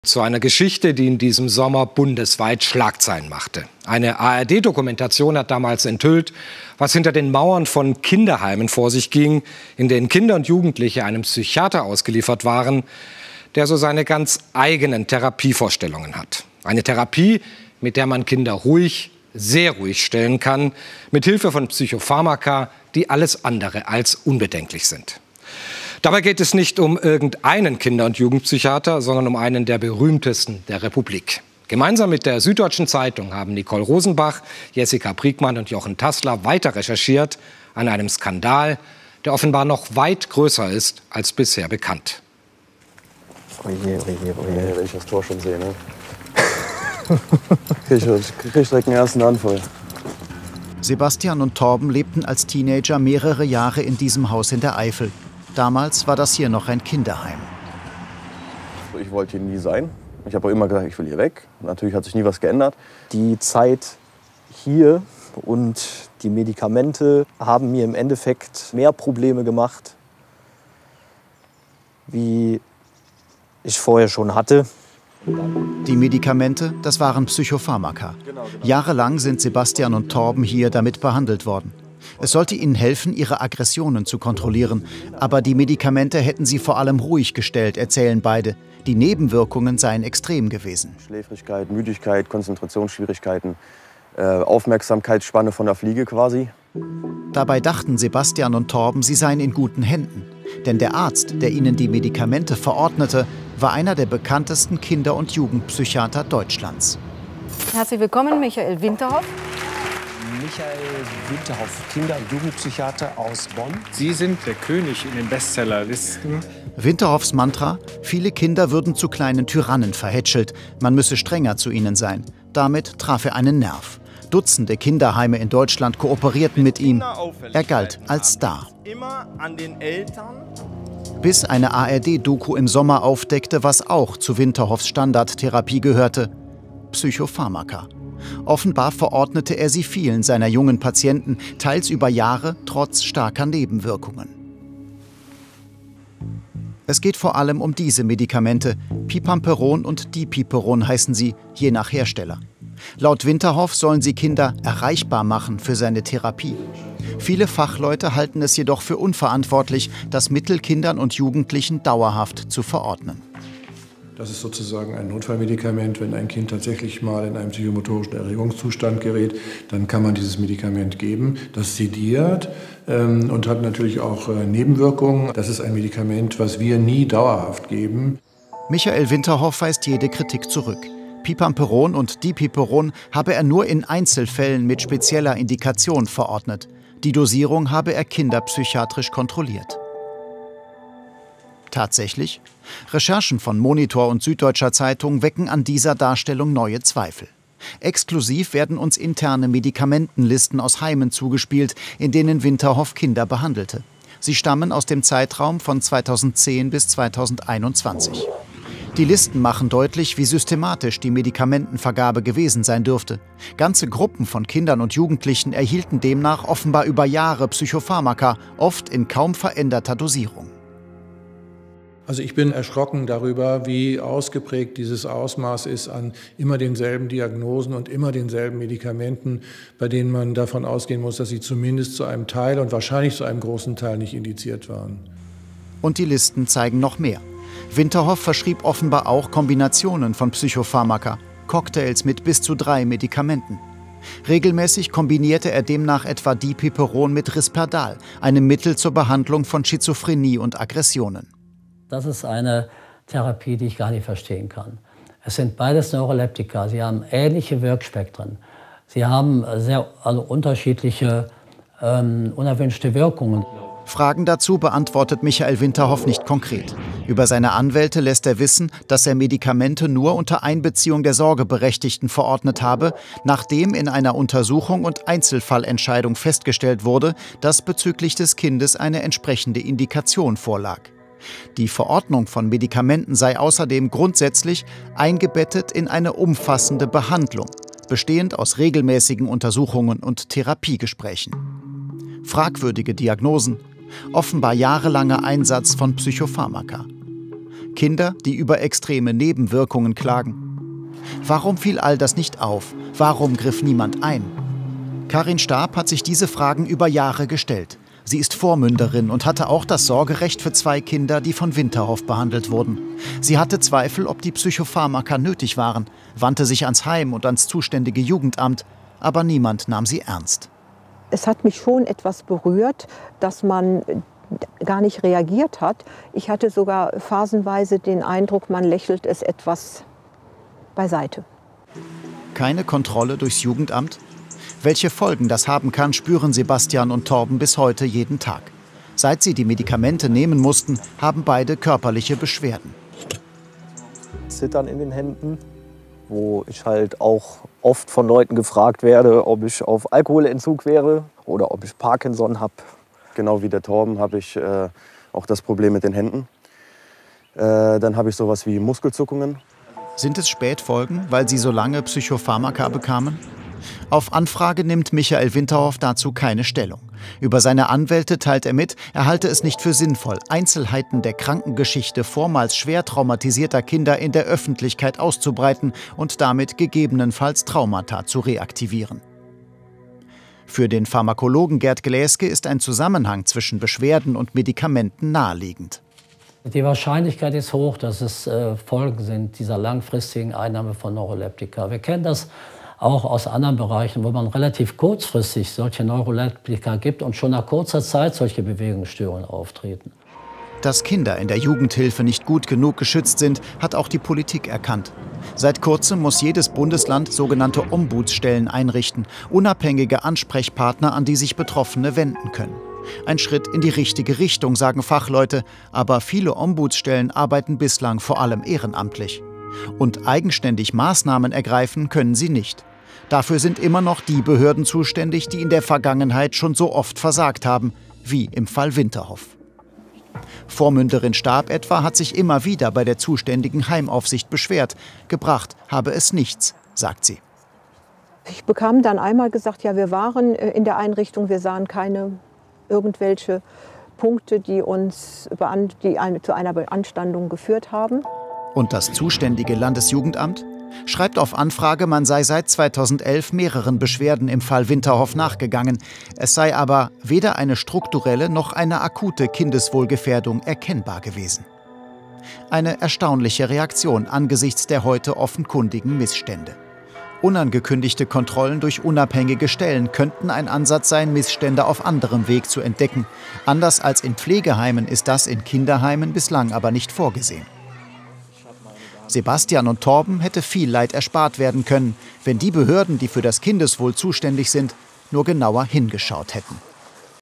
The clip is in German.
Zu einer Geschichte, die in diesem Sommer bundesweit Schlagzeilen machte. Eine ARD-Dokumentation hat damals enthüllt, was hinter den Mauern von Kinderheimen vor sich ging, in denen Kinder und Jugendliche einem Psychiater ausgeliefert waren, der so seine ganz eigenen Therapievorstellungen hat. Eine Therapie, mit der man Kinder ruhig, sehr ruhig stellen kann, mit Hilfe von Psychopharmaka, die alles andere als unbedenklich sind. Dabei geht es nicht um irgendeinen Kinder- und Jugendpsychiater, sondern um einen der berühmtesten der Republik. Gemeinsam mit der Süddeutschen Zeitung haben Nicole Rosenbach, Jessica Briegmann und Jochen Tassler weiter recherchiert an einem Skandal, der offenbar noch weit größer ist als bisher bekannt. Oje, wenn ich das Tor schon sehe, ne? Krieg ich direkt einen ersten Anfall. Sebastian und Torben lebten als Teenager mehrere Jahre in diesem Haus in der Eifel. Damals war das hier noch ein Kinderheim. Ich wollte hier nie sein. Ich habe auch immer gesagt, ich will hier weg. Natürlich hat sich nie was geändert. Die Zeit hier und die Medikamente haben mir im Endeffekt mehr Probleme gemacht, wie ich vorher schon hatte. Die Medikamente, das waren Psychopharmaka. Jahrelang sind Sebastian und Torben hier damit behandelt worden. Es sollte ihnen helfen, ihre Aggressionen zu kontrollieren. Aber die Medikamente hätten sie vor allem ruhig gestellt, erzählen beide. Die Nebenwirkungen seien extrem gewesen. Schläfrigkeit, Müdigkeit, Konzentrationsschwierigkeiten, Aufmerksamkeitsspanne von der Fliege quasi. Dabei dachten Sebastian und Torben, sie seien in guten Händen. Denn der Arzt, der ihnen die Medikamente verordnete, war einer der bekanntesten Kinder- und Jugendpsychiater Deutschlands. Herzlich willkommen, Michael Winterhoff. Michael Winterhoff, Kinder- und Jugendpsychiater aus Bonn. Sie sind der König in den Bestsellerlisten. Winterhoffs Mantra: Viele Kinder würden zu kleinen Tyrannen verhätschelt. Man müsse strenger zu ihnen sein. Damit traf er einen Nerv. Dutzende Kinderheime in Deutschland kooperierten mit ihm. Er galt als Star. Immer an den Eltern. Bis eine ARD-Doku im Sommer aufdeckte, was auch zu Winterhoffs Standardtherapie gehörte: Psychopharmaka. Offenbar verordnete er sie vielen seiner jungen Patienten, teils über Jahre, trotz starker Nebenwirkungen. Es geht vor allem um diese Medikamente. Pipamperon und Dipiperon heißen sie, je nach Hersteller. Laut Winterhoff sollen sie Kinder erreichbar machen für seine Therapie. Viele Fachleute halten es jedoch für unverantwortlich, das Mittel Kindern und Jugendlichen dauerhaft zu verordnen. Das ist sozusagen ein Notfallmedikament. Wenn ein Kind tatsächlich mal in einen psychomotorischen Erregungszustand gerät, dann kann man dieses Medikament geben. Das sediert und hat natürlich auch Nebenwirkungen. Das ist ein Medikament, was wir nie dauerhaft geben. Michael Winterhoff weist jede Kritik zurück. Pipamperon und Dipiperon habe er nur in Einzelfällen mit spezieller Indikation verordnet. Die Dosierung habe er kinderpsychiatrisch kontrolliert. Tatsächlich? Recherchen von Monitor und Süddeutscher Zeitung wecken an dieser Darstellung neue Zweifel. Exklusiv werden uns interne Medikamentenlisten aus Heimen zugespielt, in denen Winterhoff Kinder behandelte. Sie stammen aus dem Zeitraum von 2010 bis 2021. Die Listen machen deutlich, wie systematisch die Medikamentenvergabe gewesen sein dürfte. Ganze Gruppen von Kindern und Jugendlichen erhielten demnach offenbar über Jahre Psychopharmaka, oft in kaum veränderter Dosierung. Also ich bin erschrocken darüber, wie ausgeprägt dieses Ausmaß ist an immer denselben Diagnosen und immer denselben Medikamenten, bei denen man davon ausgehen muss, dass sie zumindest zu einem Teil und wahrscheinlich zu einem großen Teil nicht indiziert waren. Und die Listen zeigen noch mehr. Winterhoff verschrieb offenbar auch Kombinationen von Psychopharmaka, Cocktails mit bis zu 3 Medikamenten. Regelmäßig kombinierte er demnach etwa Dipiperon mit Risperdal, einem Mittel zur Behandlung von Schizophrenie und Aggressionen. Das ist eine Therapie, die ich gar nicht verstehen kann. Es sind beides Neuroleptika. Sie haben ähnliche Wirkspektren. Sie haben sehr unterschiedliche unerwünschte Wirkungen. Fragen dazu beantwortet Michael Winterhoff nicht konkret. Über seine Anwälte lässt er wissen, dass er Medikamente nur unter Einbeziehung der Sorgeberechtigten verordnet habe, nachdem in einer Untersuchung und Einzelfallentscheidung festgestellt wurde, dass bezüglich des Kindes eine entsprechende Indikation vorlag. Die Verordnung von Medikamenten sei außerdem grundsätzlich eingebettet in eine umfassende Behandlung, bestehend aus regelmäßigen Untersuchungen und Therapiegesprächen. Fragwürdige Diagnosen, offenbar jahrelanger Einsatz von Psychopharmaka. Kinder, die über extreme Nebenwirkungen klagen. Warum fiel all das nicht auf? Warum griff niemand ein? Karin Staab hat sich diese Fragen über Jahre gestellt. Sie ist Vormünderin und hatte auch das Sorgerecht für 2 Kinder, die von Winterhoff behandelt wurden. Sie hatte Zweifel, ob die Psychopharmaka nötig waren, wandte sich ans Heim und ans zuständige Jugendamt, aber niemand nahm sie ernst. Es hat mich schon etwas berührt, dass man gar nicht reagiert hat. Ich hatte sogar phasenweise den Eindruck, man lächelt es etwas beiseite. Keine Kontrolle durchs Jugendamt? Welche Folgen das haben kann, spüren Sebastian und Torben bis heute jeden Tag. Seit sie die Medikamente nehmen mussten, haben beide körperliche Beschwerden. Zittern in den Händen, wo ich halt auch oft von Leuten gefragt werde, ob ich auf Alkoholentzug wäre oder ob ich Parkinson habe. Genau wie der Torben habe ich auch das Problem mit den Händen. Dann habe ich sowas wie Muskelzuckungen. Sind es Spätfolgen, weil sie so lange Psychopharmaka bekamen? Auf Anfrage nimmt Michael Winterhoff dazu keine Stellung. Über seine Anwälte teilt er mit, er halte es nicht für sinnvoll, Einzelheiten der Krankengeschichte vormals schwer traumatisierter Kinder in der Öffentlichkeit auszubreiten und damit gegebenenfalls Traumata zu reaktivieren. Für den Pharmakologen Gerd Gläske ist ein Zusammenhang zwischen Beschwerden und Medikamenten naheliegend. Die Wahrscheinlichkeit ist hoch, dass es Folgen sind dieser langfristigen Einnahme von Neuroleptika. Wir kennen das auch aus anderen Bereichen, wo man relativ kurzfristig solche Neuroleptika gibt und schon nach kurzer Zeit solche Bewegungsstörungen auftreten. Dass Kinder in der Jugendhilfe nicht gut genug geschützt sind, hat auch die Politik erkannt. Seit kurzem muss jedes Bundesland sogenannte Ombudsstellen einrichten, unabhängige Ansprechpartner, an die sich Betroffene wenden können. Ein Schritt in die richtige Richtung, sagen Fachleute, aber viele Ombudsstellen arbeiten bislang vor allem ehrenamtlich. Und eigenständig Maßnahmen ergreifen können sie nicht. Dafür sind immer noch die Behörden zuständig, die in der Vergangenheit schon so oft versagt haben, wie im Fall Winterhoff. Vormünderin Staab etwa hat sich immer wieder bei der zuständigen Heimaufsicht beschwert. Gebracht habe es nichts, sagt sie. Ich bekam dann einmal gesagt, ja, wir waren in der Einrichtung, wir sahen keine irgendwelche Punkte, die zu einer Beanstandung geführt haben. Und das zuständige Landesjugendamt schreibt auf Anfrage, man sei seit 2011 mehreren Beschwerden im Fall Winterhoff nachgegangen. Es sei aber weder eine strukturelle noch eine akute Kindeswohlgefährdung erkennbar gewesen. Eine erstaunliche Reaktion angesichts der heute offenkundigen Missstände. Unangekündigte Kontrollen durch unabhängige Stellen könnten ein Ansatz sein, Missstände auf anderem Weg zu entdecken. Anders als in Pflegeheimen ist das in Kinderheimen bislang aber nicht vorgesehen. Sebastian und Torben hätte viel Leid erspart werden können, wenn die Behörden, die für das Kindeswohl zuständig sind, nur genauer hingeschaut hätten.